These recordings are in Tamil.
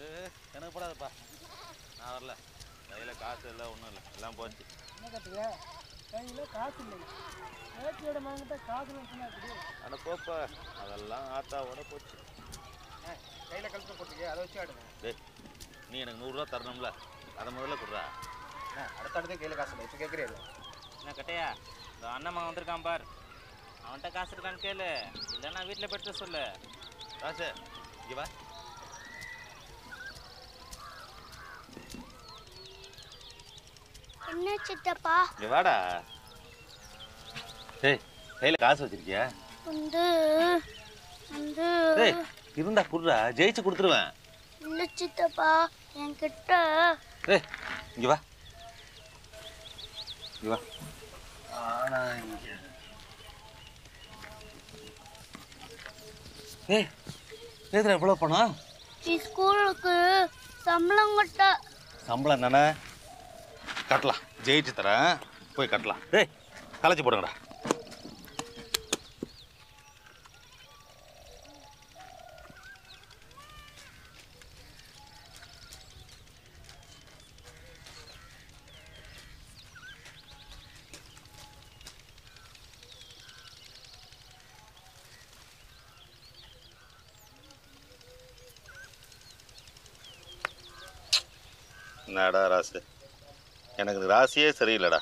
எனக்கு போடாதப்பா, நான் வரல. கையில் காசு இல்லை, ஒன்றும் இல்லை, எல்லாம் போச்சு. என்ன கட்டுங்க, கையில் காசு இல்லை, ஏற்றியோட வாங்கிட்ட காசு சொன்னாச்சு. அட போப்பா, அதெல்லாம் ஆத்தாவோட போச்சு. கையில் கழுத்து போட்டுக்க, அதை வச்சு ஆடுங்க. டேய், நீ எனக்கு 100 ரூபா தரணும்ல, அதை முதல்ல கொடுறா. அடுத்த அடுத்து கையில் காசு இல்லை, இப்போ கேட்குறியா? என்ன கட்டையா, இந்த அண்ணம்மா வந்திருக்கான் பார், அவன்கிட்ட காசு இருக்கான்னு கேளு, இல்லைன்னா வீட்டில் போய்ட்டு சொல்லு. காசு இங்கே வா. என்ன சித்தப்பா? இங்கே வாடா. டேய், கையில் காசு வச்சிருக்கியா? டேய், இருந்தா குடுறா, ஜெயிச்சு கொடுத்துருவேன். இல்ல சித்தப்பா, என்கிட்ட. டேய், இங்கே வா, இங்கே வா. ஆனா இங்கே ஏய், எதுல எவ்வளோ பணம்? ஸ்கூலுக்கு சம்பளம் கட்ட. சம்பளம் தானே, கட்டலாம், ஜெயிச்சு தரேன், போய் கட்டலாம். டேய், கலைச்சி போடுங்கடா. என்னடா ராசு, எனக்கு ராசியே சரியில்லைடா.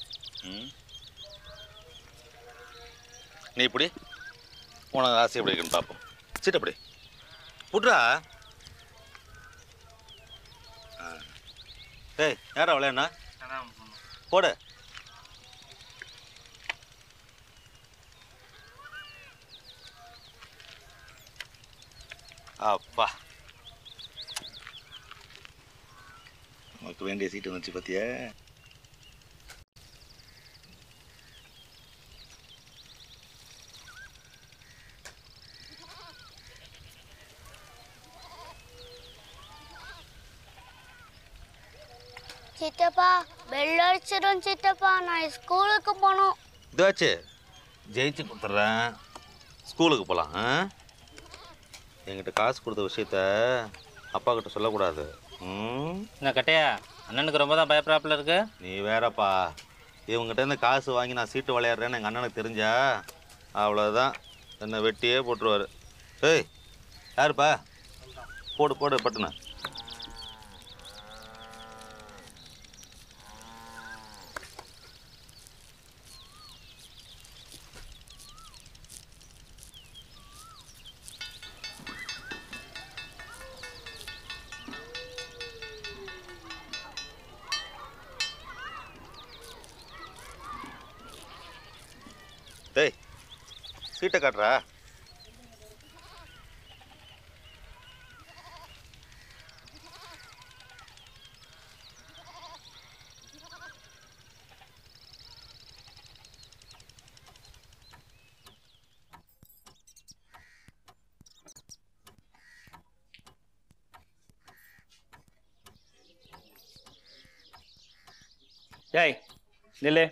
நீ இப்படி உனக்கு ராசி எப்படி இருக்குன்னு பார்ப்போம். சீட்டு அப்படி புட்ரா. டேய், யாரா விளையாண்ணா போடு. அப்பா, உனக்கு வேண்டிய சீட்டு வந்துச்சு பார்த்தியா? சித்தப்பா, பெல் அடிச்சிடும் சித்தப்பா, நான் ஸ்கூலுக்கு போகணும். இதாச்சு, ஜெயிச்சு கொடுத்துட்றேன், ஸ்கூலுக்கு போகலாம். என்கிட்ட காசு கொடுத்த விஷயத்த அப்பா கிட்ட சொல்லக்கூடாது. என்ன கட்டையா, அண்ணனுக்கு ரொம்ப தான் பயப்படாப்புல இருக்கு. நீ வேறப்பா, இவங்ககிட்ட இருந்து காசு வாங்கி நான் சீட்டு விளையாடுறேன்னு எங்கள் அண்ணனுக்கு தெரிஞ்சா அவ்வளோதான், என்னை வெட்டியே போட்டுருவார். ஏய், யாருப்பா? போடு போடு பட்டுன. டேய், சீட்டை காட்டுறா. டேய் நில்லு,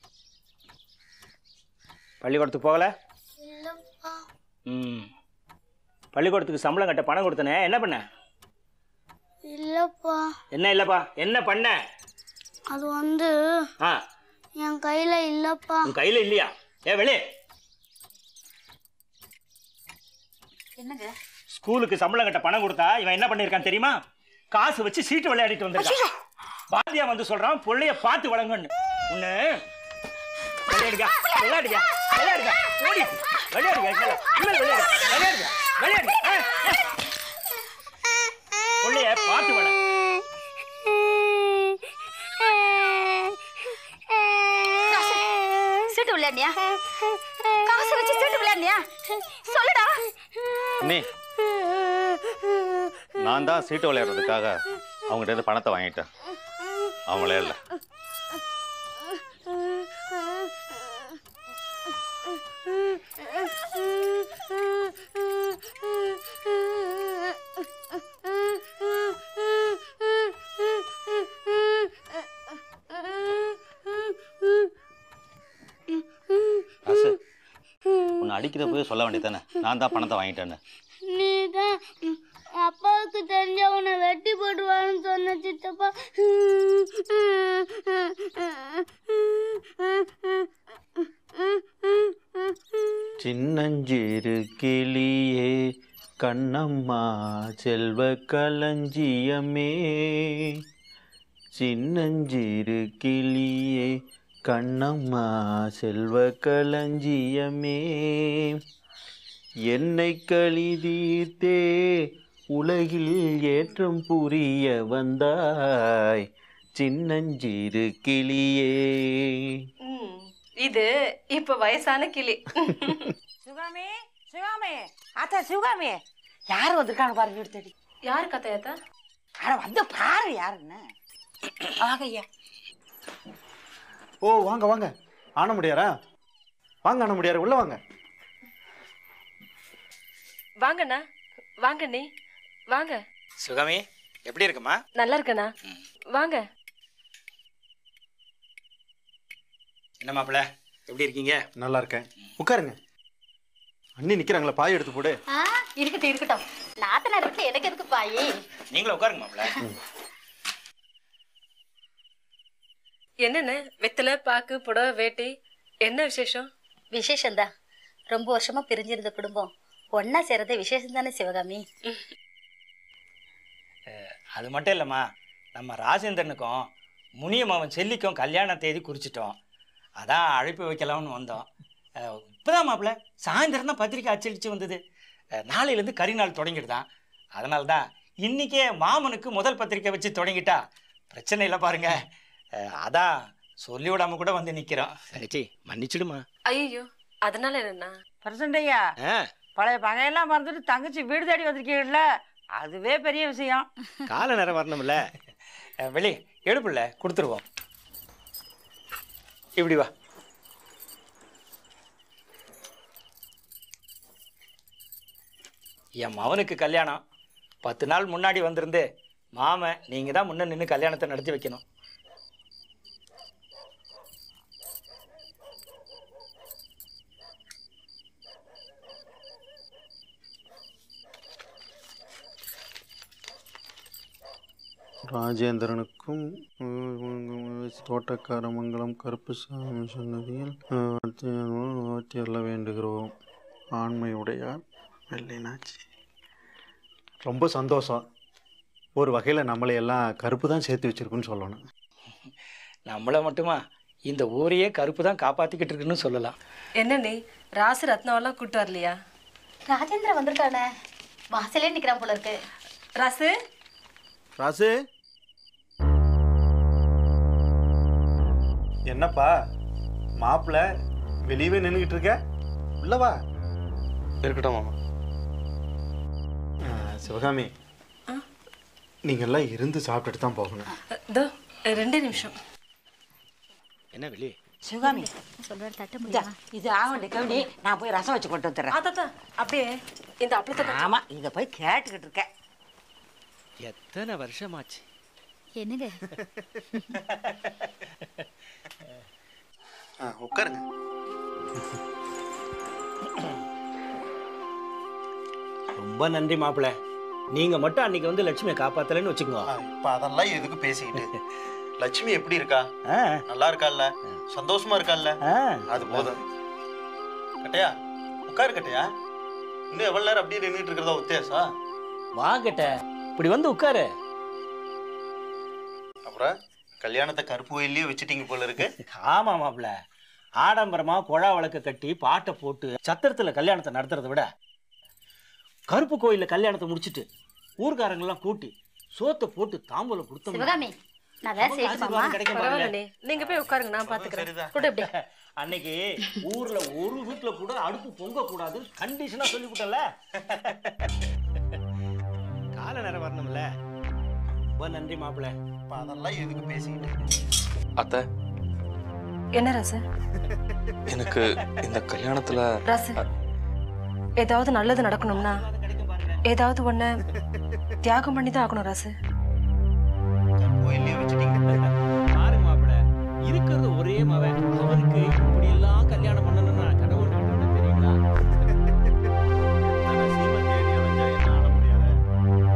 பள்ளிக்கூடத்துக்கு போகல? இல்லப்பா. பள்ளிக்கூடத்துக்கு சம்பளம் கட்ட பணம் கொடுத்தனே, என்ன பண்ண? இல்லப்பா. என்ன இல்லப்பா, என்ன பண்ண? அது வந்து என் கையில இல்லப்பா. உன் கையில இல்லையா? வெளியே. என்னங்க? ஸ்கூலுக்கு சம்பளம் கட்ட பணம் கொடுத்தா இவன் என்ன பண்ணிருக்கான் தெரியுமா? காசு வச்சு சீட்டு விளையாடிட்டு வந்திருக்கான். பாத்தியா வந்து சொல்றான் பிள்ளைய பார்த்து வழங்கன்னு. உன்ன விளையாடுங்க விளையாடுங்க விளையாடுங்க ஓடி விளையாடுங்க விளையாடுங்க விளையாடுங்க விளையாடுங்க பிள்ளைய பார்த்து வள. சீட்டு விளையாடியா? காசு வச்சு சீட்டு விளையாடியா? சொல்லுடா. நீ நான் தான் சீட்டு விளையாடுறதுக்காக அவங்ககிட்ட இருந்து பணத்தை வாங்கிட்டேன். அவங்க விளையாடல. உன்னை அடிக்கிற போய் சொல்ல வேண்டியதானே, நான் தான் பணத்தை வாங்கிட்டேன்னு. நீதான் அப்பாவுக்கு தெரிஞ்ச உன்னை வெட்டி போடுவான்னு சொன்ன சித்தப்பா. சின்னஞ்சிறு கிளியே கண்ணம்மா செல்வ களஞ்சியமே, சின்னஞ்சிறு கிளியே கண்ணம்மா செல்வ களஞ்சியமே, என்னை களி தீர்த்தே உலகில் ஏற்றம் புரிய வந்தாய் சின்னஞ்சிறு கிளியே. இது இப்ப வயசான கிளி. சிவகாமி, சிவகாமி, அத்தா சிவகாமி, யார் வந்திருக்காங்க பாருங்க வீடு தேடி. யாரு கதையாத்தா? அட வந்து பாரு யாருன்னு. ஆகையா. ஓ வாங்க வாங்க, ஆன முடியாரா? வாங்க ஆன முடியாரு, உள்ள வாங்க. வாங்கண்ணா, வாங்க நீ வாங்க. சுகமி எப்படி இருக்குமா? நல்லா இருக்கண்ணா, வாங்க. என்ன மாப்பிள்ள எப்படி இருக்கீங்க? நல்லா இருக்கேன், உட்காருங்க. அண்ணி நிக்கிறாங்களா, பாய் எடுத்து போடு. இருக்கட்டும் இருக்கட்டும், நாத்தனார் வீட்டுல எனக்கு எதுக்கு பாயி? நீங்களும் உட்காருங்க மாப்பிள்ள. என்னண்ணே வெத்தலை பாக்கு புடவை வேட்டி என்ன விசேஷம்? விசேஷம்தான். ரொம்ப வருஷமா பிரிஞ்சிருந்த குடும்பம் ஒன்னா சேரத விசேஷம் தானே சிவகாமி. அது மட்டும் இல்லைம்மா, நம்ம ராஜேந்திரனுக்கும் முனியம்மாவன் செல்லிக்கும் கல்யாண தேதி குறிச்சிட்டோம். அதான் அழைப்பு வைக்கலாம்னு வந்தோம். இப்போதான் மாப்பிள்ள சாயந்தரம் தான் பத்திரிக்கை அச்சடிச்சு வந்தது. நாளையிலேருந்து கரிநாள் தொடங்கிடுதான். அதனால தான் இன்றைக்கே மாமனுக்கு முதல் பத்திரிக்கை வச்சு தொடங்கிட்டா பிரச்சனை இல்லை பாருங்க. அதான் சொல்லி விடாம கூட வந்து நிற்கிறோம். சரி மன்னிச்சிடுமா. ஐயோ அதனால என்னண்ணா? பிரசண்டையா, பழைய பகையெல்லாம் மறந்துட்டு தங்கச்சி வீடு தேடி வந்திருக்கீங்கல்ல, அதுவே பெரிய விஷயம். கால நேரம் வரணும்ல. வெளி எடுப்புல கொடுத்துருவோம். இப்படி வா. என் மவனுக்கு கல்யாணம் 10 நாள் முன்னாடி வந்திருந்து மாமன் நீங்கள் தான் முன்ன நின்று கல்யாணத்தை நடத்தி வைக்கணும். ராஜேந்திரனுக்கும் தோட்டக்காரமங்கலம் கருப்புசாமி சன்னதியில் அல்ல வேண்டுகிறோம். ஆண்மையுடையார் வெள்ளைனாச்சி. ரொம்ப சந்தோஷம். ஒரு வகையில் நம்மளையெல்லாம் கருப்பு தான் சேர்த்து வச்சிருக்குன்னு சொல்லணும். நம்மளை மட்டுமா, இந்த ஊரையே கருப்பு தான் காப்பாற்றிக்கிட்டு இருக்குன்னு சொல்லலாம். என்ன நீ ராசு ரத்னாவெல்லாம் கூட்டு வரலையா? ராஜேந்திரன் வந்திருக்கானே, வாசலே நிக்கிறான் போல இருக்கு. ராசு, ராசு என்னப்பா மாப்பிள்ள வெளியவே நின்றுக்கிட்டு இருக்க, உள்ளவா. இருக்கட்டும் மாமா. சிவகாமி, நீங்கள்லாம் இருந்து சாப்பிட்டுட்டு தான் போகணும். 2 நிமிஷம். என்ன வெளி? சிவகாமி, சொல்றது தட்ட முடியுமா? இது ஆகண்டி கவிடி, நான் போய் ரசம் வச்சு கொண்டு வந்துடுறேன். அதான் அப்படியே இந்த அப்பளத்தை. ஆமா, இதை போய் கேட்டுக்கிட்டு இருக்கேன். எத்தனை வருஷமாச்சு? என்னங்க உட்காருங்க. ரொம்ப நன்றி மாப்பிள்ள. நீங்க மட்டும் அன்னைக்கு வந்து லட்சுமியை காப்பாத்தலன்னு வச்சுக்கோங்க. இப்ப அதெல்லாம் எதுக்கு பேசிக்கிட்டு? லட்சுமி எப்படி இருக்கா? நல்லா இருக்கால்ல? சந்தோஷமா இருக்கால்ல? அது போதும். கட்டையா உட்காரு. கட்டையா இன்னும் எவ்வளவு நேரம் அப்படியே நின்றுட்டு இருக்கிறதா உத்தேசா? வா கட்ட, இப்படி வந்து உட்காரு. அப்புறம் கல்யாணத்தை கருப்பு கோயிலே வச்சுட்டீங்க போல இருக்கு. ஆமா மாப்பிள்ள, ஆடம்பரமா குழா விளக்க கட்டி பாட்டை போட்டு சத்திரத்துல கல்யாணத்தை நடத்துறதை விட கருப்பு கோயில்ல கல்யாணத்தை முடிச்சுட்டு ஊர்காரங்கெல்லாம் கூட்டி சோத்தை போட்டு தாம்பூலம் கொடுத்தோம். சிவகாமி, நான் வேற செய்யணுமா? நீங்க போய் உட்காருங்க, நான் பாத்துக்கிறேன். கூட எப்படி அன்னைக்கு ஊர்ல ஒரு வீட்டுல கூட அடுப்பு பொங்க கூடாது கண்டிஷனா சொல்லிவிட்டல. கால நேரம் வரணும்ல. ரொம்ப நன்றி மாப்பிள்ள. அதெல்லாம் எதுக்கு பேசிக்கிட்டு? அத்தை, என்ன ராசு? எனக்கு இந்த கல்யாணத்துல ராசு, ஏதாவது நல்லது நடக்கணும்னா ஏதாவது ஒண்ணு தியாகம் பண்ணி தான் ஆகணும் ராசு. கோயிலே வச்சுட்டீங்க. பாருங்க மாப்பிள்ள, இருக்கிறது ஒரே மவன், அவருக்கு இப்படி எல்லாம் கல்யாணம் பண்ணணும்னா கடவுள் தெரியுங்களா? சீமை தேடி அலைஞ்சா என்ன ஆட முடியாது.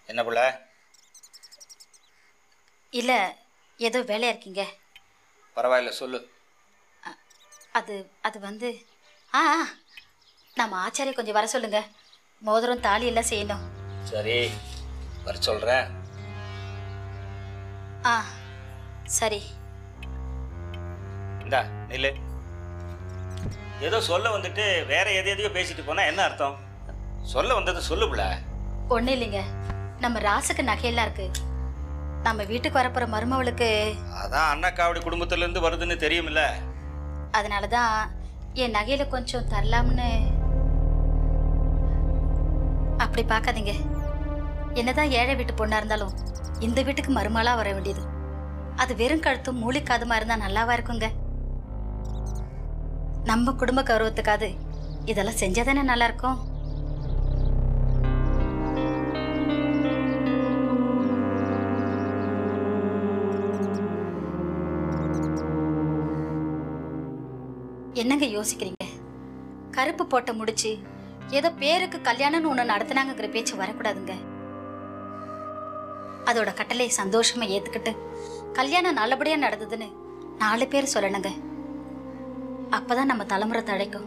என்ன புள்ள? இல்லை, ஏதோ வேலையாக இருக்கீங்க. பரவாயில்ல, சொல்லு. அது அது வந்து நம்ம ஆச்சாரியை கொஞ்சம் வர சொல்லுங்க. மோதிரம் தாலி எல்லாம் செய்யணும். சரி, வர சொல்கிறேன். சரி. இந்தா நில்லு. ஏதோ சொல்ல வந்துட்டு வேற எதையோ பேசிட்டு போனா என்ன அர்த்தம்? சொல்ல வந்தது சொல்லு புள்ள. ஒன்றும் இல்லைங்க, நம்ம ராசுக்கு நகையெல்லாம் இருக்கு. நம்ம வீட்டுக்கு வரப்போற மருமவளுக்கு அதான் அண்ணாக்காவடி குடும்பத்துல இருந்து வருதுன்னு தெரியுமில்ல. அதனாலதான் என் நகையில கொஞ்சம் தரலாம்னு. அப்படி பார்க்காதீங்க. என்னதான் ஏழை வீட்டு பொண்ணா இருந்தாலும் இந்த வீட்டுக்கு மருமகளா வர வேண்டியது. அது வெறும் கழுத்தும் மூலிக்காதுமா இருந்தா நல்லாவா இருக்குங்க? நம்ம குடும்ப கௌரவத்துக்காது இதெல்லாம் செஞ்சாதானே நல்லா இருக்கும். என்னங்க யோசிக்கிறீங்க? கருப்பு போட்ட முடிச்சு ஏதோ பேருக்கு கல்யாணம்னு ஒண்ணு நடத்தினாங்கிற பேச்சு வரக்கூடாதுங்க. அதோட கட்டளையை சந்தோஷமா ஏத்துக்கிட்டு கல்யாணம் நல்லபடியா நடந்ததுன்னு 4 பேர் சொல்லணுங்க. அப்பதான் நம்ம தலைமுறை தழைக்கும்.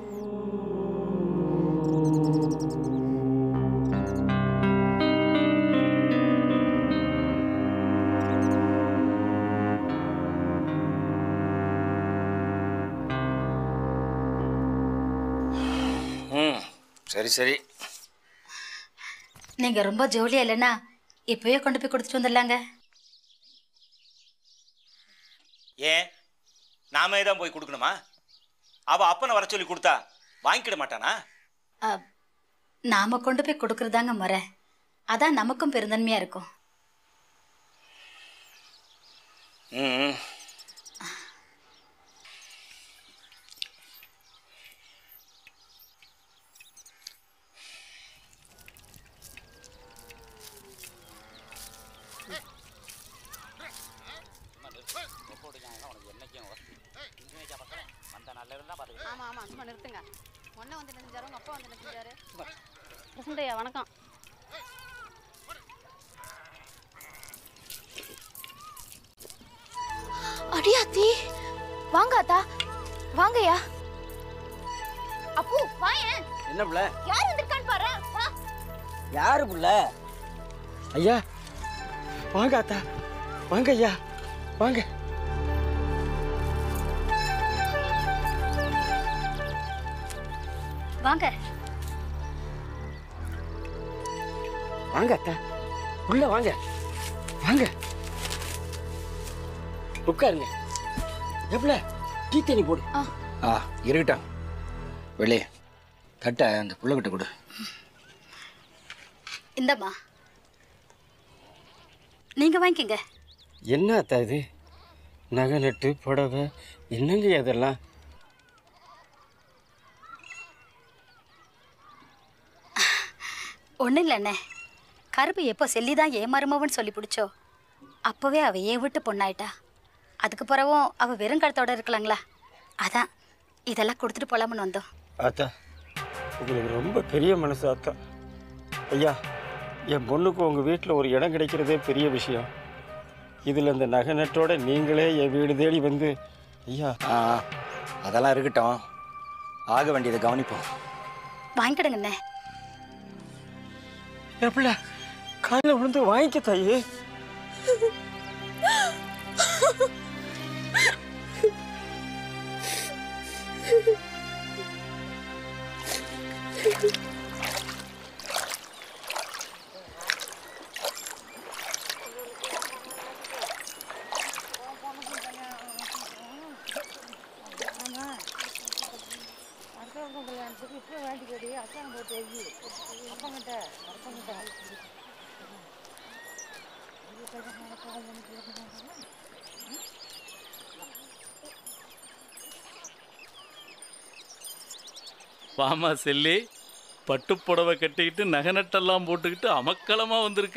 சரி சரி. நீங்க ரொம்ப ஜோலியா இல்லைன்னா இப்பவே கொண்டு போய் கொடுத்துட்டு வந்துடலாங்க. ஏன் நாமே தான் போய் கொடுக்கணுமா? அவ அப்பனை வர சொல்லி கொடுத்தா வாங்கிக்கிட மாட்டானா? நாம கொண்டு போய் கொடுக்கறதாங்க முறை. அதான் நமக்கும் பெருந்தன்மையா இருக்கும். ஆமா ஆமா, சும்மா நிறுத்துங்க. ஒன்ன வந்து என்ன செஞ்சாரு, உங்க அப்பா வந்து என்ன செஞ்சாரு? பிரசண்டையா, வணக்கம். அடியாத்தி, வாங்க அத்தா, வாங்கயா. அப்பு வாயேன். என்ன புள்ள? யார் வந்திருக்கான்னு பாரு. வா. யாரு புள்ள? ஐயா வாங்க அத்தா, வாங்க ஐயா, வாங்க. வாங்க வாங்க அத்தா, உள்ள வாங்க, வாங்க உட்காருங்க. எப்பல டீ தண்ணி போடு. இருக்கட்டும். வெளியே தட்ட அந்த புள்ளகிட்ட கொடு. இந்தம்மா, நீங்க வாங்கிக்கங்க. என்ன அத்தா இது? நகை நட்டு புடவை என்னங்க அதெல்லாம்? ஒன்றும் இல்லை அண்ணே, கருப்பு எப்போ செல்லிதான் ஏமாறுமவன்னு சொல்லி பிடிச்சோ அப்போவே அவள் ஏன் விட்டு பொண்ணாயிட்டா. அதுக்கு பிறவும் அவள் வெறும் கழுத்தோட இருக்கலாங்களா? அதான் இதெல்லாம் கொடுத்துட்டு போகலாம்னு வந்தோம். அத்தா உங்களுக்கு ரொம்ப பெரிய மனசு அத்தா. ஐயா, என் பொண்ணுக்கு உங்கள் வீட்டில் ஒரு இடம் கிடைக்கிறதே பெரிய விஷயம். இதில் இந்த நகை நட்டோட நீங்களே என் வீடு தேடி வந்து ஐயா. அதெல்லாம் இருக்கட்டும், ஆக வேண்டியதை கவனிப்போம். வாங்கிக்கிடுங்கண்ணே. எப்பல காலையில் விழுந்து வாங்கிக்க தாயே. வாமா செல்லி, பட்டுப்புடவை கட்டிக்கிட்டு நகை நட்டெல்லாம் போட்டுக்கிட்டு அமக்களமா வந்திருக்க.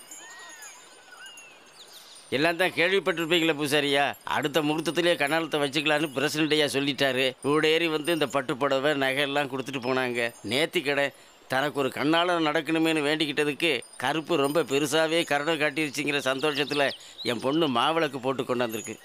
எல்லாம் தான் கேள்விப்பட்டிருப்பீங்களே பூசாரியா. அடுத்த முகூர்த்தத்திலேயே கண்ணாலத்தை வச்சுக்கலான்னு பிரசிடண்ட் ஐயா சொல்லிட்டாரு. கூட ஏறி வந்து இந்த பட்டுப்புடவை நகை எல்லாம் கொடுத்துட்டு போனாங்க. நேத்தி கடை தனக்கு ஒரு கண்ணால் நடக்கணுமேனு வேண்டிக்கிட்டதுக்கு கருப்பு ரொம்ப பெருசாகவே கருணை காட்டிருச்சுங்கிற சந்தோஷத்தில் என் பொண்ணு மாவிளக்கு போட்டு கொண்டாந்துருக்கு.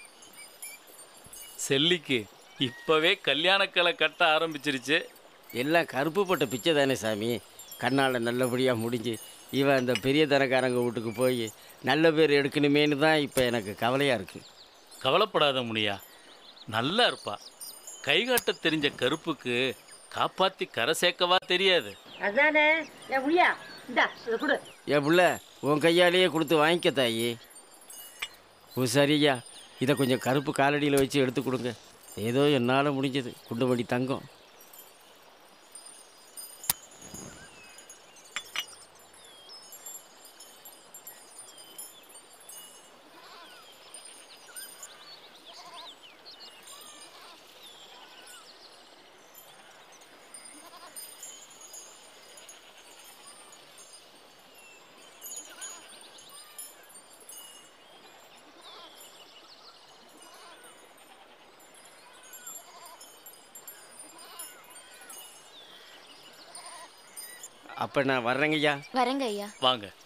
செல்லிக்கு இப்போவே கல்யாணக்கலை கட்ட ஆரம்பிச்சிருச்சு. எல்லாம் கருப்பு போட்ட பிச்சை தானே சாமி. கண்ணால் நல்லபடியாக முடிஞ்சு இவன் அந்த பெரிய தனக்காரங்க வீட்டுக்கு போய் நல்ல பேர் எடுக்கணுமேனு தான் இப்போ எனக்கு கவலையாக இருக்குது. கவலைப்படாத முனியா, நல்லா இருப்பா. கைகாட்ட தெரிஞ்ச கருப்புக்கு காப்பாற்றி கரை சேர்க்கவா தெரியாது. அதானே என் முடியா இந்தா இதை கொடு. என் பிள்ளை உன் கையாலேயே கொடுத்து வாங்கிக்க தாயி. ஓ சரியா, இதை கொஞ்சம் கருப்பு காலடியில் வச்சு எடுத்து கொடுங்க. ஏதோ என்னால் முடிஞ்சது. குண்டுமணி தங்கம். அப்போ நான் வர்றேங்க ஐயா. வரேங்க ஐயா. வாங்க.